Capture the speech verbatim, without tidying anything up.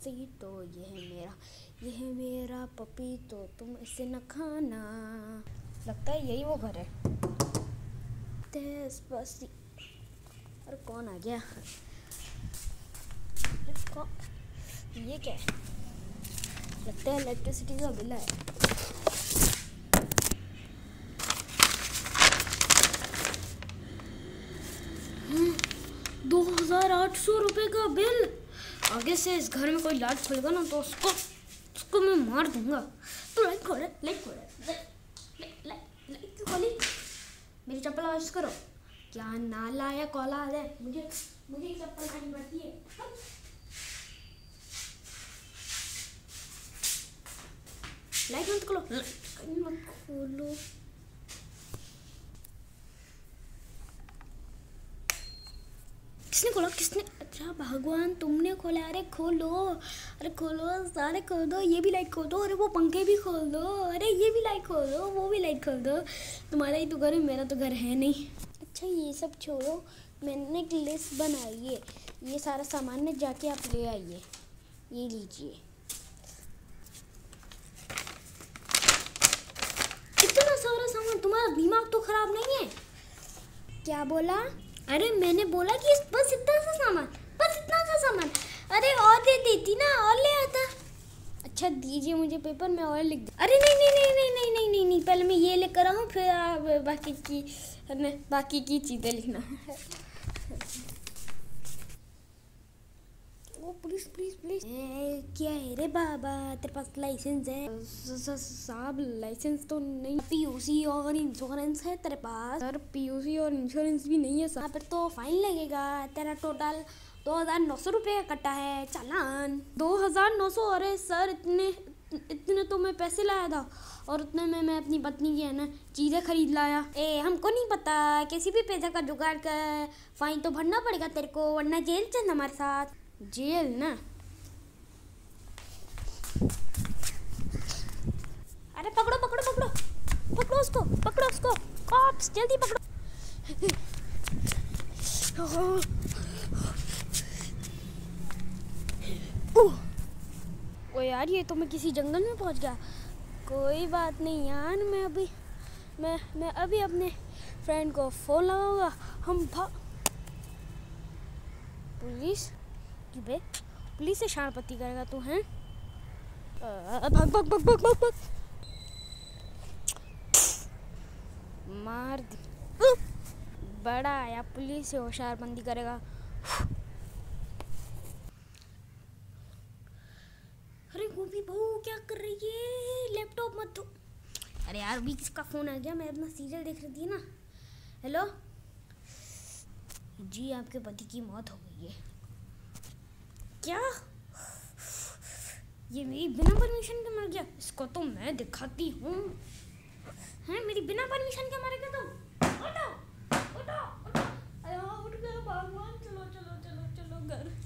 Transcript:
Puppy तो ये है मेरा, ये है मेरा पपी तो तुम इसे न खाना। लगता है यही वो घर है। तेज बसी। अरे कौन आ गया? अरे कौन? ये क्या है? लगता है इलेक्ट्रिसिटी का बिल है। दो हजार आठ सौ रुपये का बिल। आगे से इस घर में कोई लाइट खोलेगा ना तो उसको उसको मैं मार दूंगा। तो लाइट खोले, लाइट खोले, लाइट लाइट खोली। मेरी चप्पल वापस करो। क्या नालायक औलाद है, मुझे मुझे चप्पल खानी पड़ती है। लाइट मत खोलो, लाइट मत खोलो। किसने खोला? किसने? अच्छा भगवान तुमने खोला। अरे खोलो, अरे खोलो, सारे खोल दो। ये भी लाइट खोल दो। अरे वो पंखे भी खोल दो। अरे ये भी लाइट खोल दो, वो भी लाइट खोल दो। तुम्हारा ही तो घर है, मेरा तो घर है नहीं। अच्छा ये सब छोड़ो, मैंने एक लिस्ट बनाई है। ये सारा सामान में जाके आप ले आइए। ये लीजिए। इतना सारा सामान, तुम्हारा दिमाग तो खराब नहीं है? क्या बोला? अरे मैंने बोला कि बस इतना सा सामान, बस इतना सा सामान। अरे और दे देती ना, और ले आता। अच्छा दीजिए मुझे पेपर, मैं और लिख दूँ। अरे नहीं नहीं नहीं नहीं नहीं नहीं नहीं नहीं पहले मैं ये लेकर आऊँ, फिर आप बाकी की बाकी की चीज़ें लिखना। Oh please please please. क्या है रे बाबा, तेरे पास लाइसेंस है? साहब लाइसेंस तो नहीं, पीयूसी और इंश्योरेंस है तेरे पास? सर पीयूसी और इंश्योरेंस भी नहीं है सर। फिर तो फाइन लगेगा। तेरा टोटल दो हजार नौ सौ रुपये कटा है चालान। दो हजार नौ सौ? अरे सर इतने इतने तो मैं पैसे लाया था, और उतने में मैं अपनी पत्नी की है ना चीज़ें खरीद लाया। ए हमको नहीं पता, किसी भी पैसे का जुगाड़ कर, फाइन तो भरना पड़ेगा तेरे को, वरना जेल चल हमारे साथ। जेल ना? अरे पकड़ो पकड़ो पकड़ो पकड़ो उसको, पकड़ो उसको, कॉप्स जल्दी पकड़ो। ओ यार ये तो मैं किसी जंगल में पहुंच गया। कोई बात नहीं यार, मैं अभी मैं मैं अभी अपने फ्रेंड को फोन लगाऊंगा। हम भाग। पुलिस की बे, पुलिस से शानपत्ती करेगा तू हैं? भाग भाग भाग भाग भाग भाग। मार दी। बड़ा आया, पुलिस से होशियारबंदी करेगा। अरे गोभी बहू क्या कर रही है? लैपटॉप मत दो। अरे यार अभी किसका फोन आ गया, मैं अपना सीरियल देख रही थी ना। हेलो जी, आपके पति की मौत हो गई है। क्या? ये मेरी बिना परमिशन के मर गया? इसको तो मैं दिखाती हूँ। हैं मेरी बिना परमिशन के मर गया? तुम उठो उठो उठो। अरे हाँ उठ गया भगवान। चलो चलो चलो चलो घर।